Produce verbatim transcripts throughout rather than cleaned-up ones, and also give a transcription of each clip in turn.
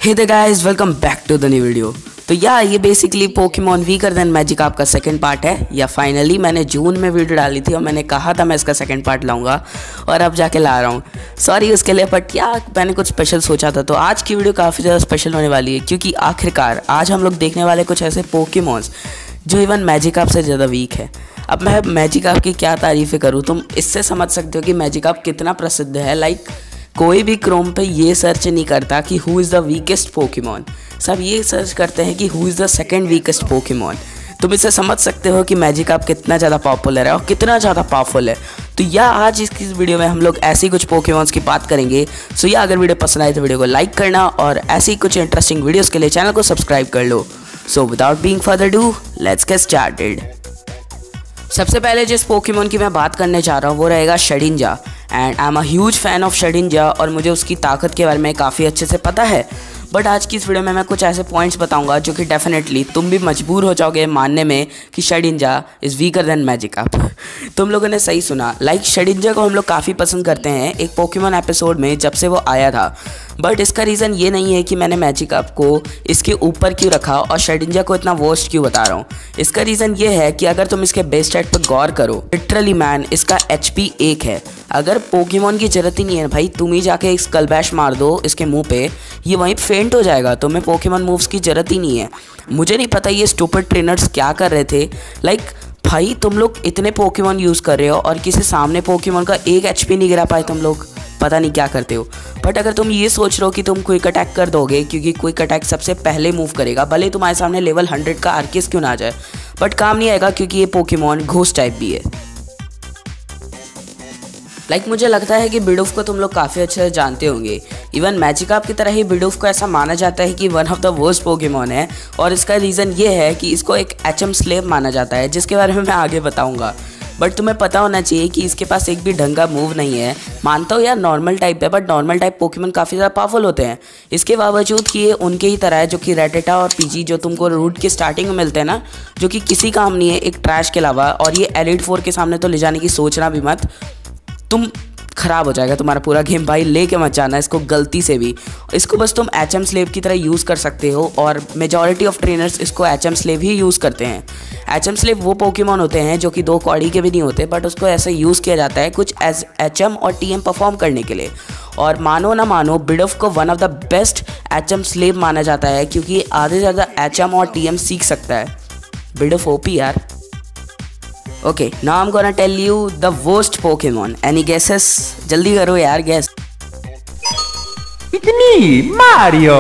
Hey the guys, welcome back to the new video. तो या ये basically Pokemon weaker than Magikarp का second part है। या फाइनली मैंने जून में वीडियो डाली थी और मैंने कहा था मैं इसका सेकंड पार्ट लाऊंगा और अब जाके ला रहा हूँ। सॉरी उसके लिए, बट या मैंने कुछ स्पेशल सोचा था। तो आज की वीडियो काफ़ी ज़्यादा स्पेशल होने वाली है क्योंकि आखिरकार आज हम लोग देखने वाले कुछ ऐसे पोकेमॉन्स जो इवन मैजिकार्प से ज़्यादा वीक है। अब मैं मैजिकार्प की क्या तारीफ़ें करूँ, तुम इससे समझ सकते हो कि मैजिकार्प कितना प्रसिद्ध है। लाइक कोई भी क्रोम पे ये सर्च नहीं करता कि who is the weakest Pokemon, सब ये सर्च करते हैं कि who is the second weakest Pokemon. तुम इससे समझ सकते हो कि मैजिकार्प कितना ज़्यादा पॉपुलर है और कितना ज़्यादा पावरफुल है। तो या आज इसकी वीडियो में हम लोग ऐसी कुछ पोकेमॉन्स की बात करेंगे। सो या अगर वीडियो पसंद आए तो वीडियो को लाइक करना और ऐसी कुछ इंटरेस्टिंग वीडियोज़ के लिए चैनल को सब्सक्राइब कर लो। So without being further do, let's get started. सबसे पहले जिस पोकेमॉन की मैं बात करने जा रहा हूँ वो रहेगा Shedinja. And I am a huge fan of Shedinja और मुझे उसकी ताकत के बारे में काफ़ी अच्छे से पता है। बट आज की इस वीडियो में मैं कुछ ऐसे पॉइंट्स बताऊंगा जो कि डेफिनेटली तुम भी मजबूर हो जाओगे मानने में कि Shedinja is weaker than Magikarp. तुम लोगों ने सही सुना। लाइक शेडिंजा को हम लोग काफ़ी पसंद करते हैं एक पोकेमॉन एपिसोड में जब से वो आया था। बट इसका रीज़न ये नहीं है कि मैंने मैजिकार्प को इसके ऊपर क्यों रखा और शेडिंजा को इतना वर्स्ट क्यों बता रहा हूँ। इसका रीज़न ये है कि अगर तुम इसके बेस स्टैट पर गौर करो, लिटरली मैन इसका एच पी एक है। अगर पोकेमॉन की ज़रूरत ही नहीं है भाई, तुम ही जाके एक स्कल बैश मार दो इसके मुंह पे, ये वहीं फेंट हो जाएगा। तुम्हें पोकेमॉन मूव्स की ज़रूरत ही नहीं है। मुझे नहीं पता ये स्टूपिड ट्रेनर्स क्या कर रहे थे। लाइक भाई तुम लोग इतने पोकेमॉन यूज़ कर रहे हो और किसी सामने पोकेमॉन का एक एच पी नहीं गिरा पाए तुम लोग, पता नहीं क्या करते हो। बट अगर तुम ये सोच रहे हो कि तुम क्विक अटैक कर दोगे क्योंकि क्विक अटैक सबसे पहले मूव करेगा, भले तुम्हारे सामने लेवल हंड्रेड का आर्किस क्यों ना आ जाए, बट काम नहीं आएगा क्योंकि ये पोकेमॉन घोस्ट टाइप भी है। लाइक like, मुझे लगता है कि बिडूफ को तुम लोग काफ़ी अच्छे से जानते होंगे। इवन मैजिकार्प की तरह ही बिडूफ को ऐसा माना जाता है कि one of the worst Pokemon है और इसका रीज़न ये है कि इसको एक एचएम स्लेव माना जाता है जिसके बारे में मैं आगे बताऊंगा। बट तुम्हें पता होना चाहिए कि इसके पास एक भी ढंग का मूव नहीं है। मानता हूँ यार नॉर्मल टाइप है, बट नॉर्मल टाइप पोकेमॉन काफ़ी ज़्यादा पावरफुल होते हैं। इसके बावजूद कि ये उनके ही तरह है जो कि रेटेटा और पीजी जो तुमको रूट के स्टार्टिंग में मिलते हैं ना, जो कि किसी काम नहीं है एक ट्रैश के अलावा। और ये एलिट फोर के सामने तो ले जाने की सोचना भी मत, तुम ख़राब हो जाएगा तुम्हारा पूरा गेम भाई। लेके मत जाना इसको गलती से भी। इसको बस तुम एच एम स्लेव की तरह यूज़ कर सकते हो और मेजॉरिटी ऑफ ट्रेनर्स इसको एच एम स्लेव ही यूज़ करते हैं। एच एम स्लेव वो पोकेमॉन होते हैं जो कि दो कौड़ी के भी नहीं होते, बट उसको ऐसे यूज़ किया जाता है कुछ एज एच एम और टी एम परफॉर्म करने के लिए। और मानो ना मानो बिडूफ को one of the best H M slave माना जाता है क्योंकि आधे से ज़्यादा एच एम और टी एम सीख सकता है। बिडूफ ओपी यार। Okay, now I am gonna tell you the worst Pokemon. Any guesses? जल्दी करो यार guess. It's me, Mario.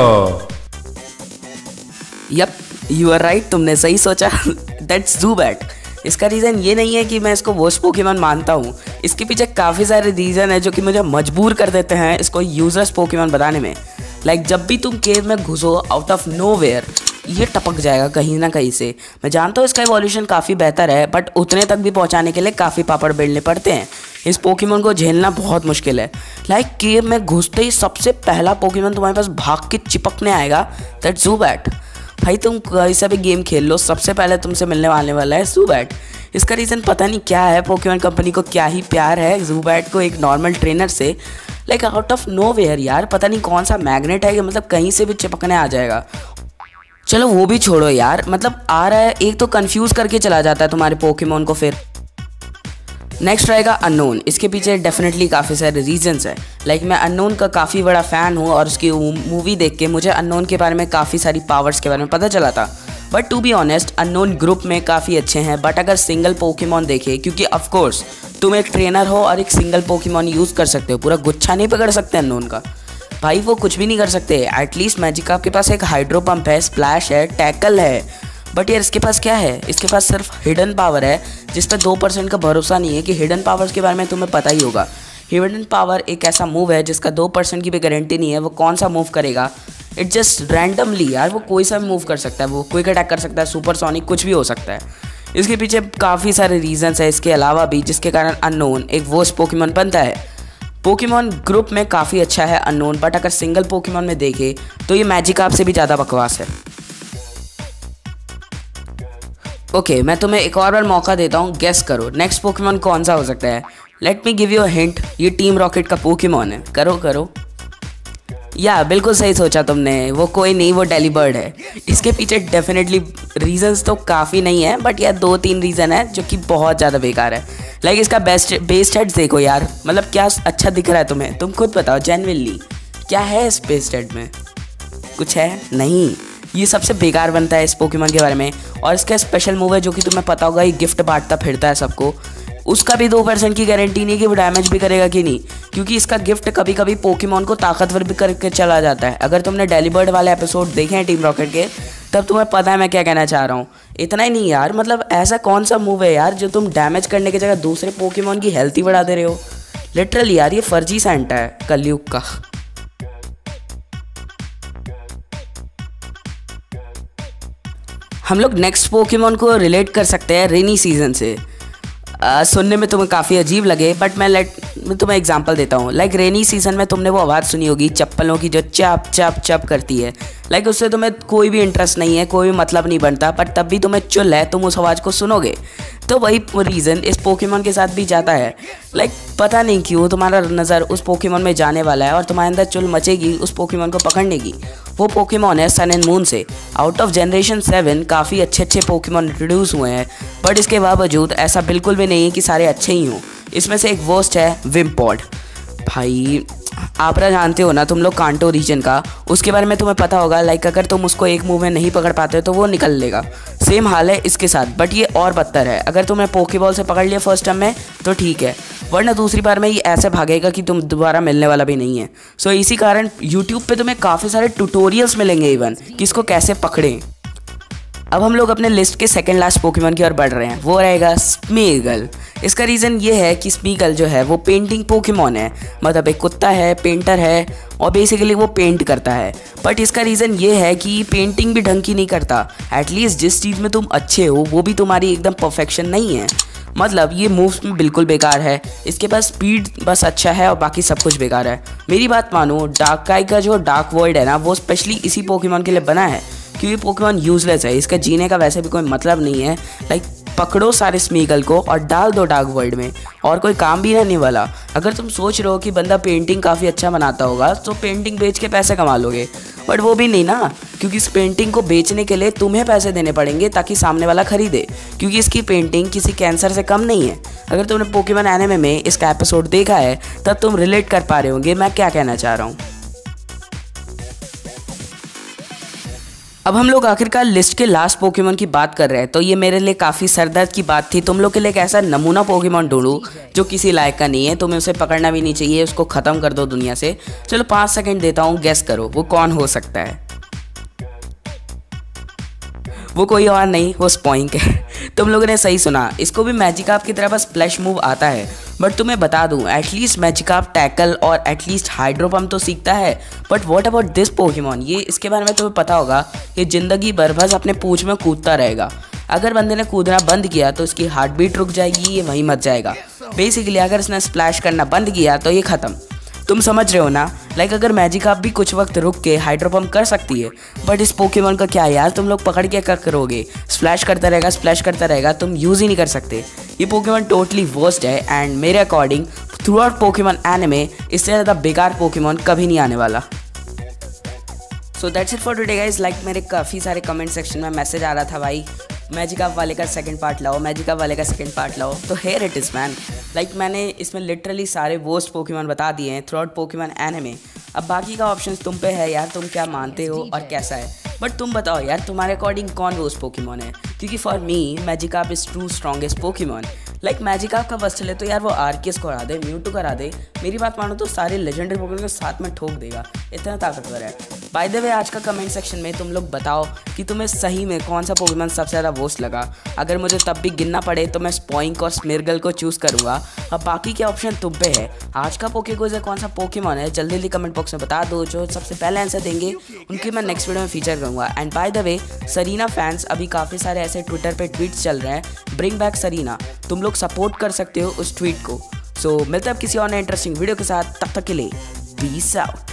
Yup, you are right, तुमने सही सोचा। That's Zubat. इसका रीज़न ये नहीं है कि मैं इसको वर्स्ट पोकेमॉन मानता हूँ। इसके पीछे काफ़ी सारे रीज़न है जो कि मुझे मजबूर कर देते हैं इसको यूजलेस पोकेमॉन बताने में। लाइक like, जब भी तुम केव में घुसो आउट ऑफ नोवेयर ये टपक जाएगा कहीं ना कहीं से। मैं जानता हूँ इसका इवोल्यूशन काफ़ी बेहतर है, बट उतने तक भी पहुँचाने के लिए काफ़ी पापड़ बेलने पड़ते हैं। इस पोकेमॉन को झेलना बहुत मुश्किल है। लाइक like, केव में घुसते ही सबसे पहला पोकेमॉन तुम्हारे पास भाग के चिपकने आएगा, दैट्स ज़ुबैट। भाई तुम कैसा भी गेम खेल लो, सबसे पहले तुमसे मिलने वाले वाला है ज़ुबैट। इसका रीज़न पता नहीं क्या है, पोकेमॉन कंपनी को क्या ही प्यार है ज़ुबैट को एक नॉर्मल ट्रेनर से। लाइक आउट ऑफ नोवेयर यार, पता नहीं कौन सा मैग्नेट है कि मतलब कहीं से भी चिपकने आ जाएगा। चलो वो भी छोड़ो यार, मतलब आ रहा है एक तो कंफ्यूज करके चला जाता है तुम्हारे पोकेमॉन को। फिर नेक्स्ट रहेगा अननोन। इसके पीछे डेफिनेटली काफ़ी सारे रीजंस है। लाइक मैं अननोन का काफ़ी बड़ा फ़ैन हूँ और उसकी मूवी देख के मुझे अननोन के बारे में काफ़ी सारी पावर्स के बारे में पता चला था। But to be honest unknown group में काफ़ी अच्छे हैं, बट अगर सिंगल पोकेमॉन देखे, क्योंकि ऑफकोर्स तुम एक ट्रेनर हो और एक सिंगल पोकेमॉन यूज़ कर सकते हो, पूरा गुच्छा नहीं पकड़ सकते अननोन का भाई, वो कुछ भी नहीं कर सकते। एटलीस्ट मैजिकार्प के पास एक हाइड्रो पंप है, स्प्लैश है, टैकल है, बट यार इसके पास क्या है? इसके पास सिर्फ हिडन पावर है जिस पर दो परसेंट का भरोसा नहीं है कि हिडन पावर्स के बारे में तुम्हें पता ही होगा। हिडन पावर एक ऐसा मूव है जिसका दो परसेंट की भी गारंटी नहीं है वो कौन सा मूव करेगा। इट जस्ट रैंडमली यार, वो कोई सा मूव कर सकता है, वो क्विक अटैक कर सकता है, सुपर सोनिक, कुछ भी हो सकता है। इसके पीछे काफ़ी सारे रीजंस है इसके अलावा भी जिसके कारण अननोन एक वर्स्ट पोकेमॉन बनता है। पोकेमॉन ग्रुप में काफ़ी अच्छा है अननोन, बट अगर सिंगल पोकेमॉन में देखे तो ये मैजिकार्प से भी ज़्यादा बकवास है। ओके okay, मैं तुम्हें एक और बार मौका देता हूँ, गेस करो नेक्स्ट पोकेमॉन कौन सा हो सकता है। Let me give you a hint, ये टीम रॉकेट का पोकेमॉन है। करो करो या बिल्कुल सही सोचा तुमने, वो कोई नहीं, वो डेलीबर्ड है। इसके पीछे डेफिनेटली रीजंस तो काफ़ी नहीं है, बट यार दो तीन रीज़न है जो कि बहुत ज़्यादा बेकार है। लाइक इसका बेस्ट बेस्ट हेड देखो यार, मतलब क्या अच्छा दिख रहा है तुम्हें, तुम खुद बताओ जेन्युइनली क्या है इस बेस्ट हेड में, कुछ है नहीं। ये सबसे बेकार बनता है इस पोकेमॉन के बारे में। और इसका स्पेशल मूव है जो कि तुम्हें पता होगा, ये गिफ्ट बांटता फिरता है सबको, उसका भी दो परसेंट की गारंटी नहीं कि वो डैमेज भी करेगा कि नहीं, क्योंकि इसका गिफ्ट कभी कभी पोकेमॉन को ताकतवर भी करके चला जाता है। अगर तुमने डेलीबर्ड वाले एपिसोड देखे हैं टीम रॉकेट के, तब तुम्हें पता है मैं क्या कहना चाह रहा हूँ। इतना ही नहीं यार, मतलब ऐसा कौन सा मूव है यार जो तुम डैमेज करने की जगह दूसरे पोकेमॉन की हेल्थ ही बढ़ा दे रहे हो। लिटरली यार ये फर्जी सेंटा है कलयुग का। हम लोग नेक्स्ट पोकेमॉन को रिलेट कर सकते हैं रेनी सीजन से। आ, सुनने में तुम्हें काफ़ी अजीब लगे, बट मैं लाइक मैं तुम्हें एग्जांपल देता हूँ। लाइक रेनी सीजन में तुमने वो आवाज़ सुनी होगी चप्पलों की जो चप चप चप करती है। लाइक उससे तुम्हें कोई भी इंटरेस्ट नहीं है, कोई भी मतलब नहीं बनता, पर तब भी तुम्हें चुल है, तुम उस आवाज़ को सुनोगे। तो वही रीज़न इस पोकेमॉन के साथ भी जाता है। लाइक पता नहीं क्यों तुम्हारा नज़र उस पोकेमॉन में जाने वाला है और तुम्हारे अंदर चुल मचेगी उस पोकेमॉन को पकड़ने की। वो पोकेमॉन है सन एंड मून से। आउट ऑफ जनरेशन सेवन काफ़ी अच्छे अच्छे पोकेमॉन इंट्रोड्यूस हुए हैं, बट इसके बावजूद ऐसा बिल्कुल भी नहीं है कि सारे अच्छे ही हों। इसमें से एक वर्स्ट है विम्पॉड। भाई आपरा जानते हो ना तुम लोग कांटो रीजन का, उसके बारे में तुम्हें पता होगा। लाइक अगर तुम उसको एक मूव में नहीं पकड़ पाते हो तो वो निकल लेगा। सेम हाल है इसके साथ, बट ये और बदतर है। अगर तुमने पोकेबॉल से पकड़ लिया फर्स्ट टाइम में तो ठीक है, वरना दूसरी बार में ये ऐसे भागेगा कि तुम दोबारा मिलने वाला भी नहीं है। सो so, इसी कारण यूट्यूब पे तुम्हें काफ़ी सारे ट्यूटोरियल्स मिलेंगे इवन कि इसको कैसे पकड़ें। अब हम लोग अपने लिस्ट के सेकंड लास्ट पोकेमॉन की ओर बढ़ रहे हैं, वो रहेगा स्मीगल। इसका रीज़न ये है कि स्मीगल जो है वो पेंटिंग पोकेमॉन है, मतलब एक कुत्ता है, पेंटर है और बेसिकली वो पेंट करता है। बट इसका रीज़न ये है कि पेंटिंग भी ढंग की नहीं करता। एटलीस्ट जिस चीज़ में तुम अच्छे हो वो भी तुम्हारी एकदम परफेक्शन नहीं है। मतलब ये मूव्स में बिल्कुल बेकार है, इसके पास स्पीड बस अच्छा है और बाकी सब कुछ बेकार है। मेरी बात मानो, डार्काई का जो डार्क वर्ल्ड है ना, वो स्पेशली इसी पोकेमॉन के लिए बना है, क्योंकि पोकेमॉन यूजलेस है, इसका जीने का वैसे भी कोई मतलब नहीं है। लाइक पकड़ो सारे स्मीगल को और डाल दो डार्क वर्ल्ड में, और कोई काम भी रहने वाला। अगर तुम सोच रहे हो कि बंदा पेंटिंग काफ़ी अच्छा बनाता होगा तो पेंटिंग बेच के पैसे कमा लोगे, बट वो भी नहीं ना, क्योंकि इस पेंटिंग को बेचने के लिए तुम्हें पैसे देने पड़ेंगे ताकि सामने वाला खरीदे, क्योंकि इसकी पेंटिंग किसी कैंसर से कम नहीं है। अगर तुमने पोकेमॉन एनिमे में इसका एपिसोड देखा है तब तुम रिलेट कर पा रहे होंगे मैं क्या कहना चाह रहा हूँ। अब हम लोग आखिरकार लिस्ट के लास्ट पोकेमॉन की बात कर रहे हैं, तो ये मेरे लिए काफ़ी सरदर्द की बात थी। तुम लोग के लिए एक ऐसा नमूना पोकेमॉन ढूंढूं जो किसी लायक का नहीं है, तुम्हें उसे पकड़ना भी नहीं चाहिए, उसको ख़त्म कर दो दुनिया से। चलो पाँच सेकंड देता हूँ, गेस करो वो कौन हो सकता है। वो कोई और नहीं, वो स्पॉइंक है। तुम लोगों ने सही सुना, इसको भी मैजिकाप की तरह बस स्प्लैश मूव आता है। बट तुम्हें बता दूं, एटलीस्ट मैजिकाप टैकल और एटलीस्ट हाइड्रो पंप तो सीखता है। But what about this Pokemon, ये इसके बारे में तुम्हें पता होगा, ये ज़िंदगी भर बस अपने पूंछ में कूदता रहेगा। अगर बंदे ने कूदना बंद किया तो इसकी हार्ट बीट रुक जाएगी, ये वहीं मर जाएगा। बेसिकली अगर इसने स्प्लैश करना बंद किया तो ये ख़त्म। तुम समझ रहे हो ना। लाइक अगर मैजिकाप भी कुछ वक्त रुक के हाइड्रो पंप कर सकती है, बट इस पोकेमॉन का क्या यार, तुम लोग पकड़ के क्या करोगे, स्प्लैश करता रहेगा स्प्लैश करता रहेगा, तुम यूज़ ही नहीं कर सकते। ये पोकेमॉन टोटली वर्स्ट है एंड मेरे according throughout Pokemon anime इससे ज़्यादा बेकार पोकेमॉन कभी नहीं आने वाला। So that's it for today guys. Like मेरे काफ़ी सारे कमेंट सेक्शन में मैसेज आ रहा था, भाई मैजिकाप वाले का सेकंड पार्ट लाओ, मैजिकाप वाले का सेकंड पार्ट लाओ, तो here it is man. Like मैंने इसमें लिटरली सारे वर्स्ट पोकेमॉन बता दिए हैं थ्रू आउट पोकेमॉन एनिमे। अब बाकी का ऑप्शन तुम पे है यार, तुम क्या मानते हो और कैसा है। बट तुम बताओ यार, तुम्हारे अकॉर्डिंग कौन वर्स्ट पोकेमॉन है, क्योंकि for me Magikarp is true strongest Pokemon. Like Magikarp का बस चले तो यार वो आर्कियस को हरा दे, म्यूटू करा दे, मेरी बात मानो तो सारे लेजेंडरी पोकेमॉन को साथ में ठोक देगा, इतना ताकतवर है। बाय द वे आज का कमेंट सेक्शन में तुम लोग बताओ कि तुम्हें सही में कौन सा पोकेमॉन सबसे ज़्यादा वर्स्ट लगा। अगर मुझे तब भी गिनना पड़े तो मैं स्पॉइंक और स्मिर्गल को चूज़ करूँगा। अब बाकी के ऑप्शन तुम पे है। आज का पोकेगोज़ कौन सा पोकेमॉन है जल्दी जल्दी कमेंट बॉक्स में बता दो। जो सबसे पहले आंसर देंगे उनकी मैं नेक्स्ट वीडियो में फीचर करूँगा। And by the way Serena fans, अभी काफ़ी सारे ऐसे ट्विटर पे ट्वीट्स चल रहे हैं, ब्रिंग बैक सरीना, तुम लोग सपोर्ट कर सकते हो उस ट्वीट को। सो so, मिलते हैं किसी और नए इंटरेस्टिंग वीडियो के साथ, तब तक के लिए पीस आउट।